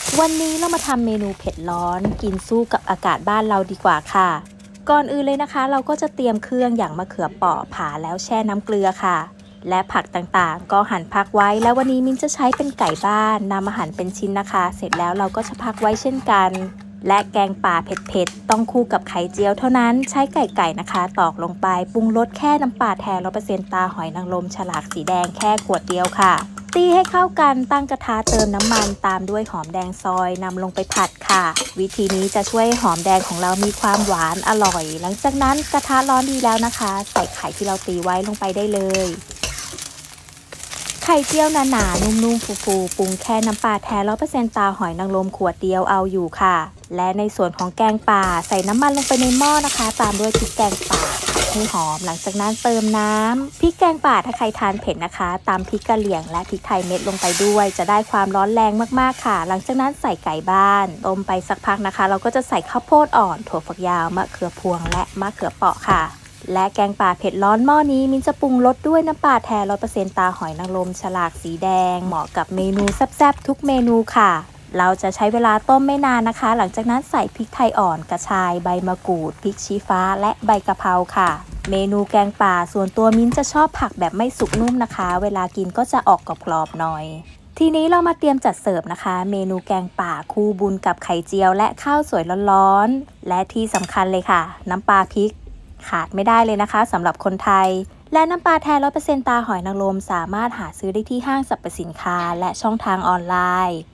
วันนี้เรามาทำเมนูเผ็ดร้อนกินสู้กับอากาศบ้านเราดีกว่าค่ะก่อนอื่นเลยนะคะเราก็จะเตรียมเครื่องอย่างมะเขือเปราะผ่าแล้วแช่น้ำเกลือค่ะและผักต่างๆก็หั่นพักไว้แล้ววันนี้มิ้นจะใช้เป็นไก่บ้านนำมาหั่นเป็นชิ้นนะคะเสร็จแล้วเราก็จะพักไว้เช่นกันและแกงป่าเผ็ดๆต้องคู่กับไข่เจียวเท่านั้นใช้ไก่นะคะตอกลงไปปรุงรสแค่น้ำปลาแท้100%ตาหอยนางรมฉลากสีแดงแค่ขวดเดียวค่ะตีให้เข้ากันตั้งกระทะเติมน้ำมันตามด้วยหอมแดงซอยนำลงไปผัดค่ะวิธีนี้จะช่วยหอมแดงของเรามีความหวานอร่อยหลังจากนั้นกระทะร้อนดีแล้วนะคะใส่ไข่ที่เราตีไว้ลงไปได้เลยไข่เจียวหนาๆนุ่มๆฟูๆปรุงแค่น้ำปลาแท้100%ตาหอยนางรมขวดเดียวเอาอยู่ค่ะและในส่วนของแกงป่าใส่น้ำมันลงไปในหม้อนะคะตามด้วยพริกแกงป่าให้หอมหลังจากนั้นเติมน้ำพริกแกงป่าถ้าใครทานเผ็ดนะคะตามพริกกะเหรี่ยงและพริกไทยเม็ดลงไปด้วยจะได้ความร้อนแรงมากๆค่ะหลังจากนั้นใส่ไก่บ้านต้มไปสักพักนะคะเราก็จะใส่ข้าวโพดอ่อนถั่วฝักยาวมะเขือพวงและมะเขือเปราะค่ะและแกงป่าเผ็ดร้อนหม้อนี้มิ้นจะปรุงรสด้วยน้ำปลาแท้100%ตาหอยนางรมฉลากสีแดงเหมาะกับเมนูแซ่บๆทุกเมนูค่ะเราจะใช้เวลาต้มไม่นานนะคะหลังจากนั้นใส่พริกไทยอ่อนกระชายใบมะกรูดพริกชี้ฟ้าและใบกะเพราค่ะเมนูแกงป่าส่วนตัวมิ้นจะชอบผักแบบไม่สุกนุ่มนะคะเวลากินก็จะออกกรอบๆหน่อยทีนี้เรามาเตรียมจัดเสิร์ฟนะคะเมนูแกงป่าคู่บุญกับไข่เจียวและข้าวสวยร้อนๆและที่สำคัญเลยค่ะน้ำปลาพริกขาดไม่ได้เลยนะคะสำหรับคนไทยและน้ำปลาแท้100%ตาหอยนางรมสามารถหาซื้อได้ที่ห้างสรรพสินค้าและช่องทางออนไลน์